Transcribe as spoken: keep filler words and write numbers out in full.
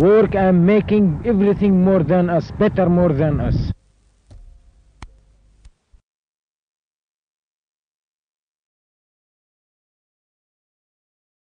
work and making everything more than us, better more than us.